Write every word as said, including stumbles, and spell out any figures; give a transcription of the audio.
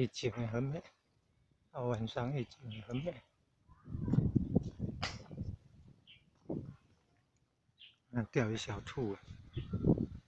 意境也很美，啊，晚上意境也很美。那钓鱼小兔啊。